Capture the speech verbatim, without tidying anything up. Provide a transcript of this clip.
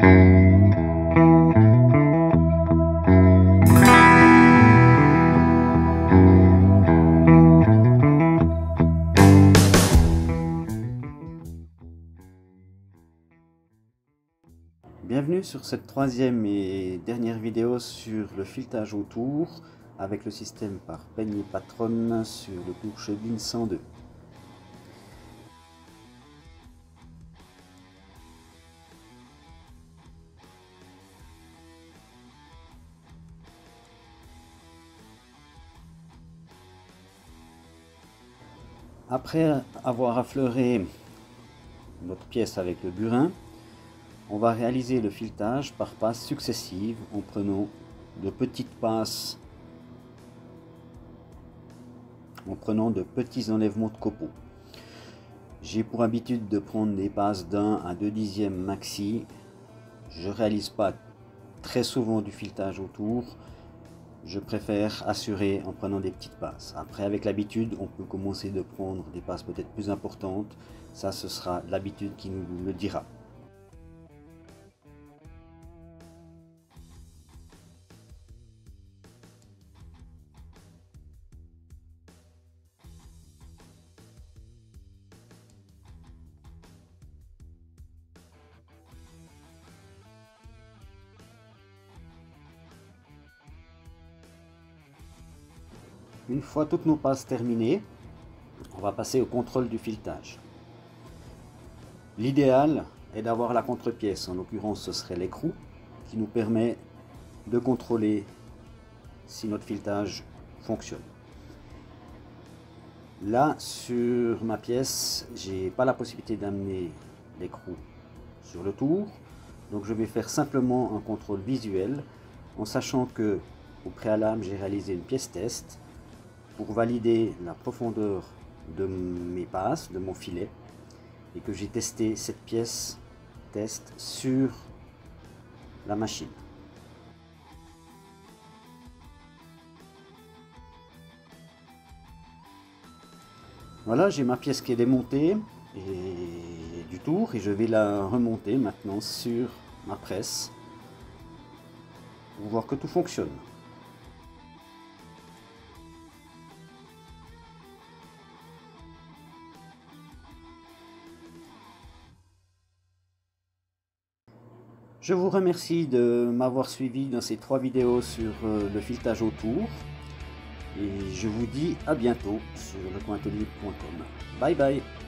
Bienvenue sur cette troisième et dernière vidéo sur le filetage autour avec le système par peigne et patronne sur le tour Chebin cent deux. Après avoir affleuré notre pièce avec le burin, on va réaliser le filetage par passes successives en prenant de petites passes, en prenant de petits enlèvements de copeaux. J'ai pour habitude de prendre des passes d'un à deux dixièmes maxi. Je ne réalise pas très souvent du filetage autour. Je préfère assurer en prenant des petites passes. Après, avec l'habitude, on peut commencer de prendre des passes peut-être plus importantes. Ça, ce sera l'habitude qui nous le dira. Une fois toutes nos passes terminées, on va passer au contrôle du filetage. L'idéal est d'avoir la contre-pièce, en l'occurrence ce serait l'écrou, qui nous permet de contrôler si notre filetage fonctionne. Là, sur ma pièce, j'ai pas la possibilité d'amener l'écrou sur le tour, donc je vais faire simplement un contrôle visuel, en sachant que au préalable j'ai réalisé une pièce test pour valider la profondeur de mes passes, de mon filet, et que j'ai testé cette pièce test sur la machine. Voilà, j'ai ma pièce qui est démontée et du tour, et je vais la remonter maintenant sur ma presse pour voir que tout fonctionne. Je vous remercie de m'avoir suivi dans ces trois vidéos sur le filetage autour et je vous dis à bientôt sur lecoinatelier point com. Bye bye.